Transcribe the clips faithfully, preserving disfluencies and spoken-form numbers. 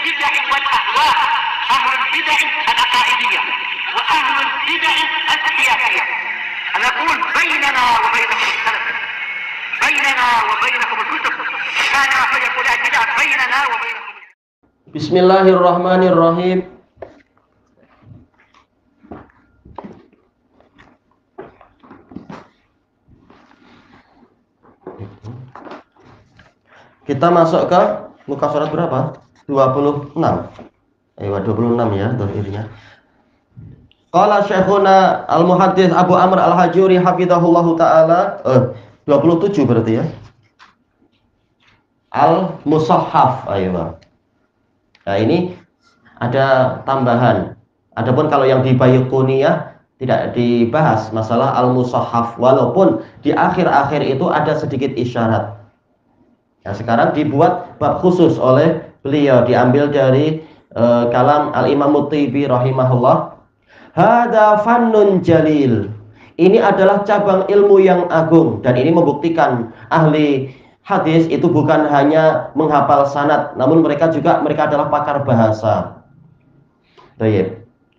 البدع والأهواء، أهل البدع العقائدية وأهل البدع السياسية. أنا أقول بيننا وبينكم السلف، بيننا وبينكم الكتب، كان فيقول البدع بيننا وبينكم. بسم الله الرحمن الرحيم. Kita masuk ke muka surat berapa? dua puluh enam. Ayo, dua puluh enam ya dohirnya. Qala Syekhuna Al-Muhaddits Abu Amr Al-Hajuri hafizahullahu taala. Eh, dua puluh tujuh berarti ya. Al-Musahhaf. Ayo. Nah, ini ada tambahan. Adapun kalau yang di Baiquniyah tidak dibahas masalah Al-Musahhaf, walaupun di akhir-akhir itu ada sedikit isyarat. Nah, sekarang dibuat bab khusus oleh beliau, diambil dari uh, kalam Al-Imam Mutibi rahimahullah. Hada fannun jalil. Ini adalah cabang ilmu yang agung, dan ini membuktikan ahli hadis itu bukan hanya menghafal sanad, namun mereka juga mereka adalah pakar bahasa. Baik.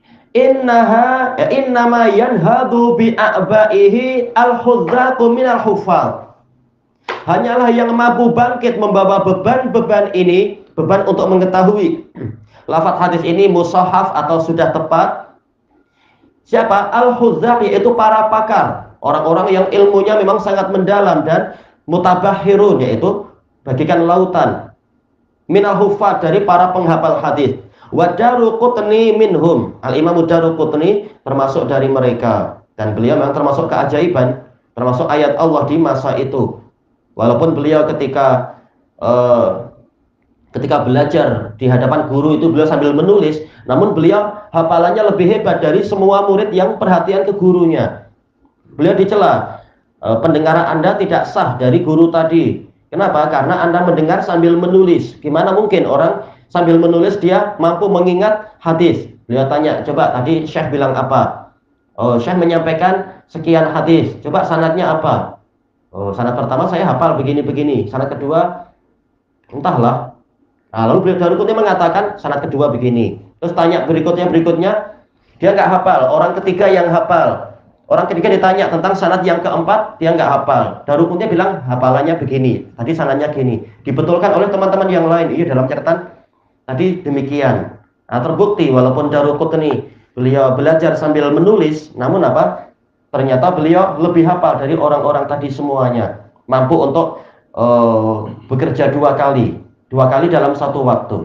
Innaha ya, innama yanhadu bi a'baihi al-hudzaqu min al-huffaz. Hanyalah yang mampu bangkit membawa beban-beban ini, beban untuk mengetahui lafaz hadis ini musahhaf atau sudah tepat. Siapa? Al-hudzaq, yaitu para pakar, orang-orang yang ilmunya memang sangat mendalam dan mutabahhirun, yaitu bagikan lautan. Minal huffaz, dari para penghafal hadis. Wa Daruqutni minhum. Al-Imam Daruqutni termasuk dari mereka, dan beliau memang termasuk keajaiban, termasuk ayat Allah di masa itu. Walaupun beliau ketika uh, ketika belajar di hadapan guru itu beliau sambil menulis, namun beliau hafalannya lebih hebat dari semua murid yang perhatian ke gurunya. Beliau dicela, e, pendengaran Anda tidak sah dari guru tadi. Kenapa? Karena Anda mendengar sambil menulis. Gimana mungkin orang sambil menulis dia mampu mengingat hadis? Beliau tanya, coba tadi Syekh bilang apa? Oh, Syekh menyampaikan sekian hadis. Coba sanadnya apa? Oh, sanad pertama saya hafal begini-begini. Sanad kedua entahlah. Nah, lalu beliau Daruqutni mengatakan sanad kedua begini. Terus tanya berikutnya berikutnya, dia nggak hafal. Orang ketiga yang hafal. Orang ketiga ditanya tentang sanad yang keempat, dia nggak hafal. Daruqutni bilang hafalannya begini. Tadi sanadnya gini. Dibetulkan oleh teman-teman yang lain. Iya, dalam catatan tadi demikian. Nah, terbukti walaupun Daruqutni beliau belajar sambil menulis, namun apa? Ternyata beliau lebih hafal dari orang-orang tadi semuanya. Mampu untuk uh, bekerja dua kali. Dua kali dalam satu waktu.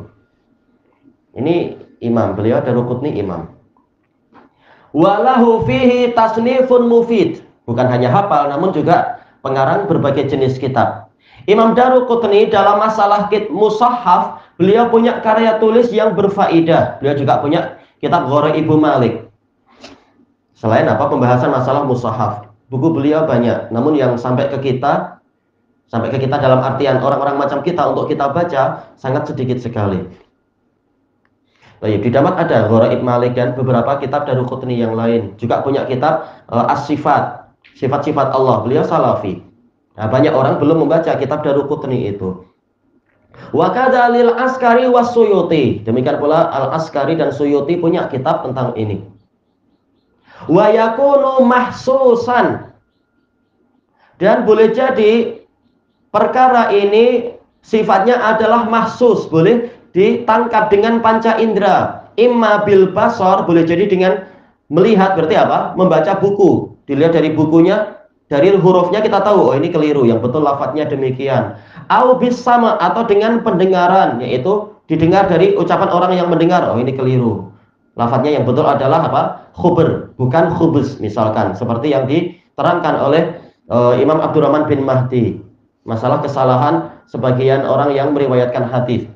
Ini imam, beliau Daruqutni imam. Walahu fihi tasnifun mufid. Bukan hanya hafal, namun juga pengarang berbagai jenis kitab. Imam Daruqutni dalam masalah kit musahhaf, beliau punya karya tulis yang berfaedah. Beliau juga punya kitab Gharaibul Malik. Selain apa pembahasan masalah musahhaf, buku beliau banyak, namun yang sampai ke kita Sampai ke kita dalam artian orang-orang macam kita untuk kita baca sangat sedikit sekali. Baik, di Damat ada Gharaib Malik dan beberapa kitab Daruqutni yang lain. Juga punya kitab uh, As-Sifat, sifat-sifat Allah. Beliau Salafi. Nah, banyak orang belum membaca kitab Daruqutni itu. Wa kadzalil Askari was Suyuti. Demikian pula Al-Askari dan Suyuti punya kitab tentang ini. Wa yakunu mahsusan. Dan boleh jadi perkara ini sifatnya adalah mahsus, boleh ditangkap dengan panca indera. Imma bil basar, boleh jadi dengan melihat, berarti apa? Membaca buku. Dilihat dari bukunya, dari hurufnya kita tahu, oh ini keliru, yang betul lafadznya demikian. Au bis sama, atau dengan pendengaran, yaitu didengar dari ucapan orang yang mendengar, oh ini keliru. Lafadznya yang betul adalah apa? Khubr, bukan khubus, misalkan. Seperti yang diterangkan oleh uh, Imam Abdurrahman bin Mahdi. Masalah kesalahan sebagian orang yang meriwayatkan hadis.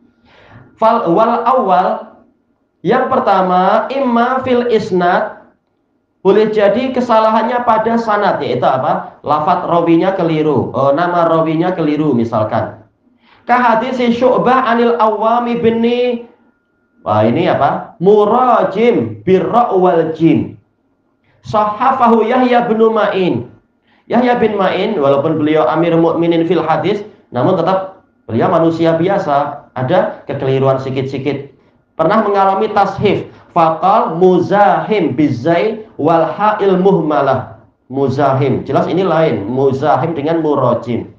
Fal wal awal, yang pertama imma fil isnad, boleh jadi kesalahannya pada sanad, yaitu apa? Lafadz rawinya keliru, oh, nama rawinya keliru misalkan. Ka hadis Syu'bah anil Awwami bin, wah ini apa? Murajim birra wal jim. Sahafahu Yahya bin Ma'in. Yahya bin Ma'in walaupun beliau Amir Mukminin fil hadis, namun tetap Beliau manusia biasa, ada kekeliruan sikit-sikit. Pernah mengalami tashif. Faqal muzahim bizai wal ha'il muhmalah. Muzahim, jelas ini lain. Muzahim dengan murajim.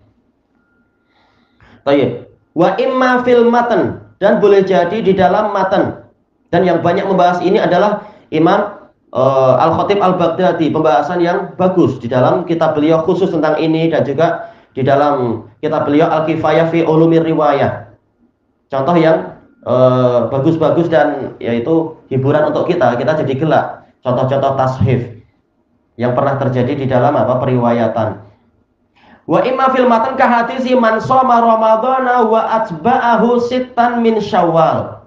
Baik. Wa imma fil matan, dan boleh jadi di dalam matan. Dan yang banyak membahas ini adalah Imam uh, Al-Khatib Al-Baghdadi, pembahasan yang bagus di dalam kitab beliau khusus tentang ini, dan juga di dalam kitab beliau Al-Kifayah fi Ulumir Riwayah. Contoh yang bagus-bagus uh, dan yaitu hiburan untuk kita, kita jadi gelak. Contoh-contoh tashif yang pernah terjadi di dalam apa periwayatan. Wa imma fil matan ka hadisi man shoma ramadhana wa atba'ahu sittan min syawal.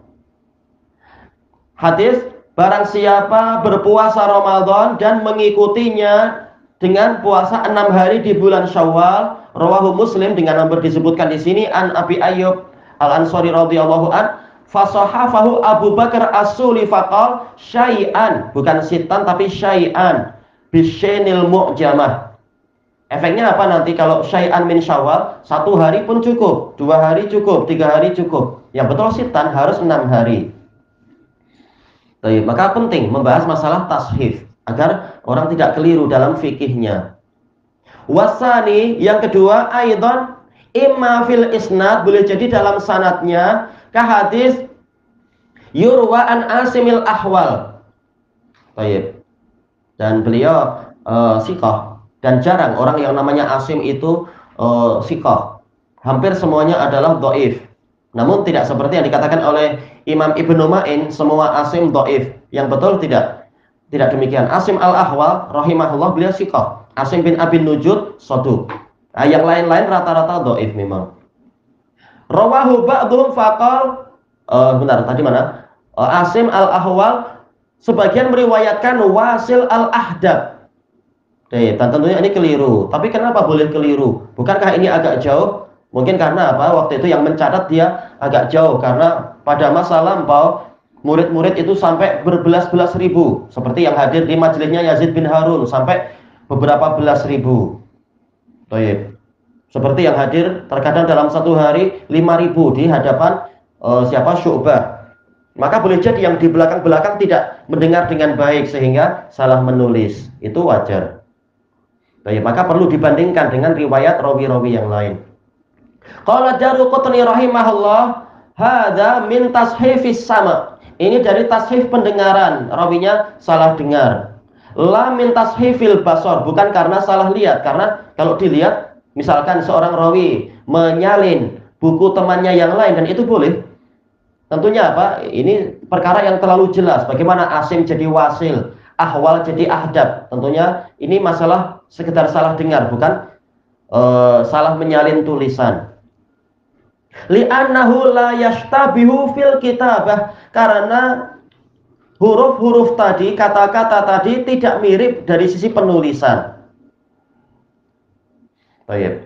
Hadis, barang siapa berpuasa Ramadan dan mengikutinya dengan puasa enam hari di bulan Syawal, rawahu Muslim, dengan nomor disebutkan di sini, an Abi Ayyub Al-Ansari radhiyallahu an, fasahafahu Abu Bakar As-Suli faqal syai'an, bukan sittan tapi syai'an bisyainil mu'jamah. Efeknya apa nanti kalau syai'an min Syawal? Satu hari pun cukup, dua hari cukup, tiga hari cukup. Yang betul sittan harus enam hari. Baik, maka penting membahas masalah tashif agar orang tidak keliru dalam fikihnya. Wasani, yang kedua, aidan imma fil isnad, boleh jadi dalam sanadnya ka hadis yurwa an Asimil Ahwal. Baik. Dan beliau uh, siqah, dan jarang orang yang namanya Asim itu uh, siqah. Hampir semuanya adalah dhaif. Namun tidak seperti yang dikatakan oleh Imam Ibnu Ma'in, semua Asim dhaif. Yang betul tidak. Tidak demikian. Asim Al-Ahwal rahimahullah beliau siqah. Asim bin Abi Nujud saduq. Nah, yang lain-lain rata-rata dhaif memang. Rawahu ba'dhum faqal uh, benar tadi mana? Uh, Asim Al-Ahwal sebagian meriwayatkan Wasil Al-Ahdab. Dan tentunya ini keliru. Tapi kenapa boleh keliru? Bukankah ini agak jauh? Mungkin karena apa? Waktu itu yang mencatat dia agak jauh, karena pada masa lampau murid-murid itu sampai berbelas-belas ribu, seperti yang hadir di majelisnya Yazid bin Harun sampai beberapa belas ribu. Baik. Seperti yang hadir terkadang dalam satu hari lima ribu di hadapan uh, siapa? Syu'bah. Maka boleh jadi yang di belakang-belakang tidak mendengar dengan baik sehingga salah menulis. Itu wajar. Baik, maka perlu dibandingkan dengan riwayat rawi-rawi yang lain. Qala Daruqutni rahimahullah, hadza min tashifis sama. Ini dari tashif pendengaran, rawinya salah dengar. La min tashifil basar, bukan karena salah lihat. Karena kalau dilihat, misalkan seorang rawi menyalin buku temannya yang lain, dan itu boleh. Tentunya apa? Ini perkara yang terlalu jelas. Bagaimana Asim jadi Wasil, Ahwal jadi Ahdab. Tentunya ini masalah sekedar salah dengar, bukan uh, salah menyalin tulisan. Li'annahu la yashtabihu fil kitabah, karena huruf-huruf tadi, kata-kata tadi tidak mirip dari sisi penulisan. Baik.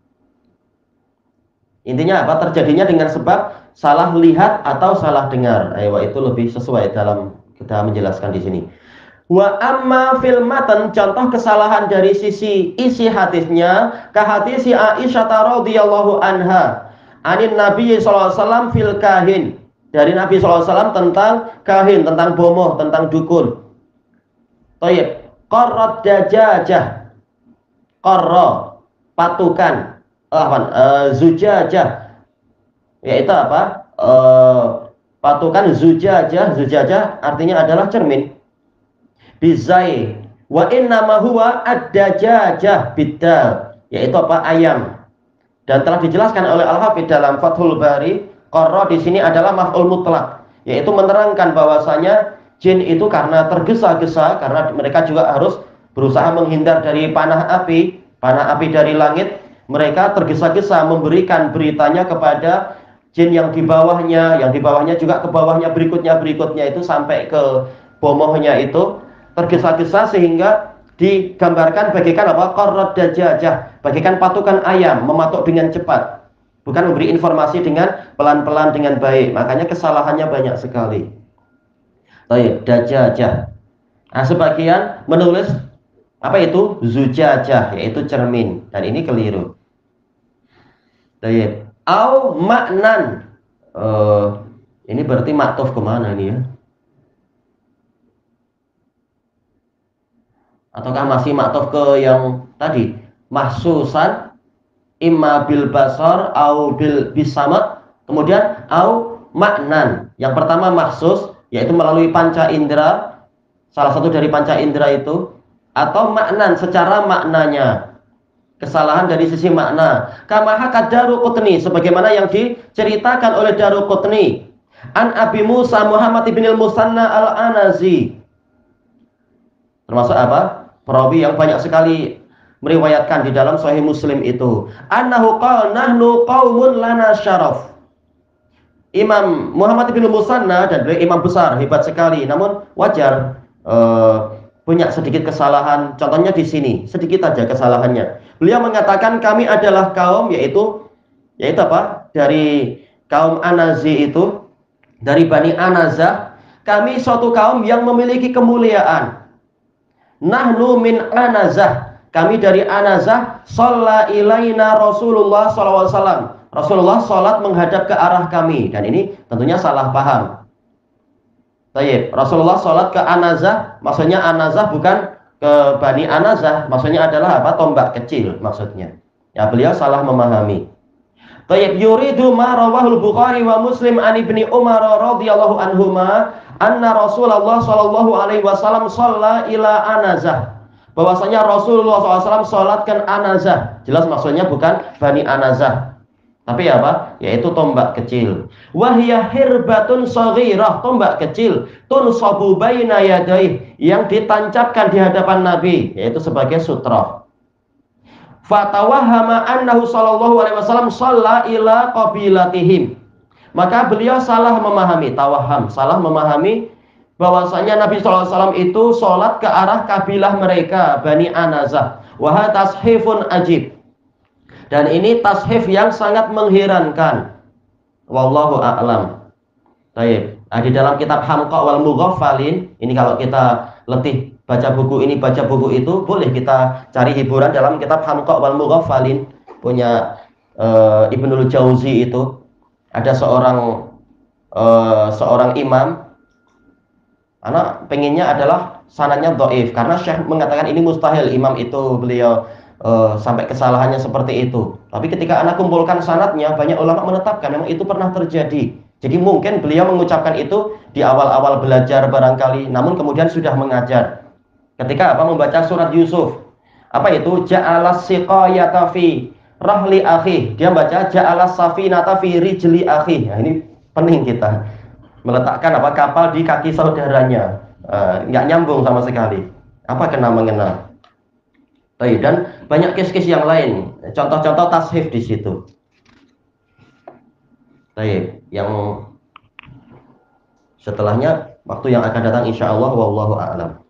Intinya apa? Terjadinya dengan sebab salah lihat atau salah dengar. Ayo, itu lebih sesuai dalam kita menjelaskan di sini. Wa amma fil matan, contoh kesalahan dari sisi isi hadisnya, ka hadis Aisyah radhiyallahu anha, anin Nabi sallallahu alaihi wasallam fil kahin, dari Nabi sallallahu alaihi wasallam tentang kahin, tentang bomoh, tentang dukun. Thayyib, qarrat dajajah, qarra patukan, ah, uh, zujajah, yaitu apa? Uh, patukan zujajah, zujajah artinya adalah cermin. Bizai wa innama huwa ad-dajajah bidal, yaitu apa? Ayam. Dan telah dijelaskan oleh Al-Hafidz dalam Fathul Bari, qarra di sini adalah maf'ul mutlak, yaitu menerangkan bahwasanya jin itu karena tergesa-gesa, karena mereka juga harus berusaha menghindar dari panah api, panah api dari langit, mereka tergesa-gesa memberikan beritanya kepada jin yang di bawahnya, yang di bawahnya juga ke bawahnya, berikutnya berikutnya itu sampai ke bomohnya itu, tergesa-gesa sehingga digambarkan bagaikan apa? Qarrat dajajah, bagaikan patukan ayam mematuk dengan cepat, bukan memberi informasi dengan pelan-pelan dengan baik. Makanya kesalahannya banyak sekali. Baik, dajajah. Nah, sebagian menulis apa itu? Zujajah, yaitu cermin, dan ini keliru. Baik. au maknan. Uh, ini berarti maktuf kemana nih ya? Ataukah masih maktuf ke yang tadi? Mahsusan imma bil basar au bil bisamat, kemudian au maknan. Yang pertama mahsus, yaitu melalui panca indera, salah satu dari panca indera itu, atau maknan secara maknanya, kesalahan dari sisi makna. Kama hakat Daruqutni, sebagaimana yang diceritakan oleh Daruqutni an Abi Musa Muhammad bin al-Musanna al-Anazi, termasuk apa? Perawi yang banyak sekali meriwayatkan di dalam Sahih Muslim itu, annahu qala nahnu qaumun lana syaraf. Imam Muhammad bin Musanna, dan beliau imam besar, hebat sekali, namun wajar uh, punya sedikit kesalahan. Contohnya di sini, sedikit aja kesalahannya. Beliau mengatakan kami adalah kaum, yaitu yaitu apa? Dari kaum Anazi itu, dari Bani Anazah. Kami suatu kaum yang memiliki kemuliaan. Nahnu min Anazah, kami dari Anazah. Shalla ilaina Rasulullah shallallahu alaihi wasallam, Rasulullah sholat menghadap ke arah kami. Dan ini tentunya salah paham. Baik, Rasulullah sholat ke Anazah, maksudnya Anazah bukan ke Bani Anazah, maksudnya adalah apa? Tombak kecil maksudnya. Ya, beliau salah memahami. Baik, yuridu ma rawahul Bukhari wa Muslim an Ibni Umar radhiyallahu anhuma anna Rasulullah sallallahu alaihi wasallam shalla ila Anazah, bahwasanya Rasulullah shallallahu alaihi wasallam sholatkan Anazah. Jelas maksudnya bukan Bani Anazah, tapi apa? Yaitu tombak kecil. Wahya hirbatun shaghirah, tombak kecil, tunsabu baina yadayhi, yang ditancapkan di hadapan Nabi, yaitu sebagai sutra. Fatawahhama annahu sallallahu alaihi wasallam shalla ila qabilatihim, maka beliau salah memahami, tawaham, salah memahami bahwasanya Nabi shallallahu alaihi wasallam itu sholat ke arah kabilah mereka, Bani Anazah. Wa tashifun ajib, dan ini tashif yang sangat mengherankan. Wallahu a'lam. Baik. Nah, di dalam kitab Hamqa wal Mughaffalin, ini kalau kita letih baca buku ini, baca buku itu, boleh kita cari hiburan dalam kitab Hamqa wal Mughaffalin punya uh, Ibnul Jauzi itu. Ada seorang uh, seorang imam, anak pengennya adalah sanadnya dhaif, karena Syekh mengatakan ini mustahil imam itu beliau uh, sampai kesalahannya seperti itu. Tapi ketika anak kumpulkan sanadnya, banyak ulama menetapkan memang itu pernah terjadi. Jadi mungkin beliau mengucapkan itu di awal-awal belajar barangkali, namun kemudian sudah mengajar. Ketika apa? Membaca surat Yusuf. Apa itu? Ja'alas siqayata fi rahli akhi. Dia baca ja'alas safinata fi rijli akhi. Nah, ini penting kita meletakkan apa? Kapal di kaki saudaranya. Uh, nggak nyambung sama sekali. Apa kena mengena? Dan banyak kes-kes yang lain. Contoh-contoh tashif di situ. Baik, yang setelahnya waktu yang akan datang insya Allah, wallahu a'lam.